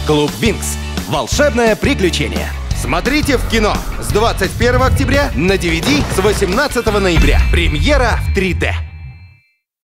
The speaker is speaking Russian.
Клуб Винкс. Волшебное приключение. Смотрите в кино с 21 октября, на DVD с 18 ноября. Премьера в 3D.